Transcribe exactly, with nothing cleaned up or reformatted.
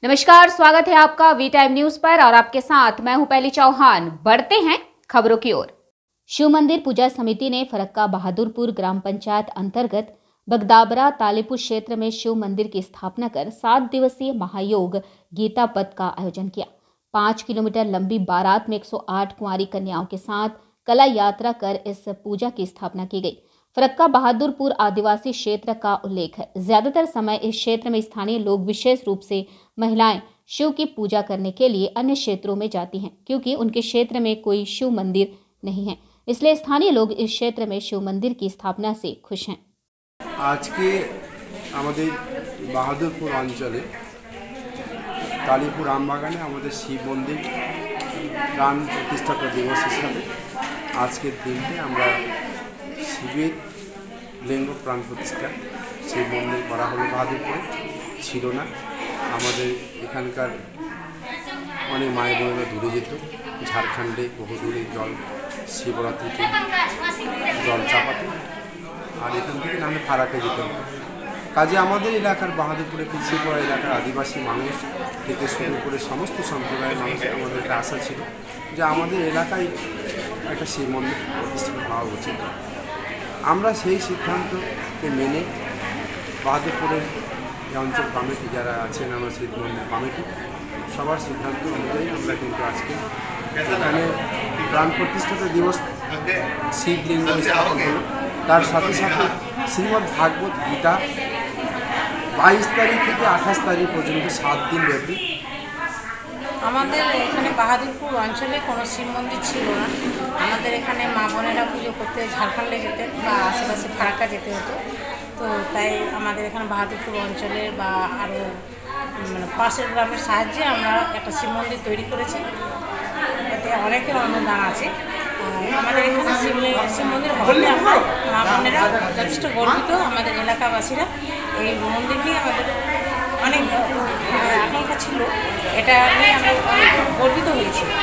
नमस्कार, स्वागत है आपका वी टाइम न्यूज पर और आपके साथ मैं हूं पहली चौहान। बढ़ते हैं खबरों की ओर। शिव मंदिर पूजा समिति ने फरक्का बहादुरपुर ग्राम पंचायत अंतर्गत बगदाबरा तालेपुर क्षेत्र में शिव मंदिर की स्थापना कर सात दिवसीय महायोग गीता पथ का आयोजन किया। पाँच किलोमीटर लंबी बारात में एक सौ आठ कुंवारी कन्याओं के साथ कला यात्रा कर इस पूजा की स्थापना की गई। फरक्का बहादुरपुर आदिवासी क्षेत्र का उल्लेख है। ज्यादातर समय इस क्षेत्र में स्थानीय लोग, विशेष रूप से महिलाएं, शिव की पूजा करने के लिए अन्य क्षेत्रों में जाती हैं, क्योंकि उनके क्षेत्र में कोई शिव मंदिर नहीं है। इसलिए स्थानीय लोग इस क्षेत्र में शिव मंदिर की स्थापना से खुश हैं। आज के আমাদের বাহাদুরপুর অঞ্চলে তালিপুর আমবাগানে আমাদের শিব মন্দির প্রাণ প্রতিষ্ঠাতা দিবস হিসাবে আজকের দিনটি আমরা শিবের লিঙ্গ প্রাণ প্রতিষ্ঠা শিব মন্দির করা হলো। বাহাদুরপুরে ছিল না, আমাদের এখানকার অনেক মায়ের বোনেরা দূরে যেত, ঝাড়খণ্ডে বহু দূরে জল শিবরাত্রিতে জল চাপাতে, আর এখান থেকে নামে ফারাকে যেতে হতো। কাজে আমাদের এলাকার বাহাদুরপুরে পিছিয়ে এলাকার আদিবাসী মানুষ থেকে শুরু করে সমস্ত সম্প্রদায়ের মানুষের আমাদের একটা আশা ছিল যে আমাদের এলাকায় একটা শিব মন্দির প্রতিষ্ঠিত হওয়া উচিত। আমরা সেই সিদ্ধান্তকে মেনে বাহাদুরপুরের যে অঞ্চল কমিটি যারা আছেন, আমার শিব মন্দির কমিটি, সবার সিদ্ধান্ত অনুযায়ী আমরা কিন্তু আজকে এখানে প্রাণ প্রতিষ্ঠাতা দিবস শিবলিঙ্গ স্থাপন হলো। তার সাথে সাথে শ্রীমদ্ ভাগবত গীতা বাইশ তারিখ থেকে আঠাশ তারিখ পর্যন্ত সাত দিন ব্যাপী। আমাদের এখানে বাহাদুরপুর অঞ্চলে কোনো শিব মন্দির ছিল না। আমাদের এখানে মা বোনেরা পুজো করতে ঝাড়খণ্ডে যেতেন বা আশেপাশে ফারাক্কা যেতে হতো। তো তাই আমাদের এখানে বাহাদুরপুর অঞ্চলে বা আরও মানে পাশের গ্রামের সাহায্যে আমরা একটা শিব মন্দির তৈরি করেছি। এতে অনেকের অনুদান আছে। আমাদের এখানে শিব শিব মন্দির হলে আমরা মা বোনেরা যথেষ্ট গর্বিত। আমাদের এলাকাবাসীরা এই মন্দির নিয়ে আমাদের অনেক আকাঙ্ক্ষা ছিল, এটা নিয়ে আমরা গর্বিত হয়েছি।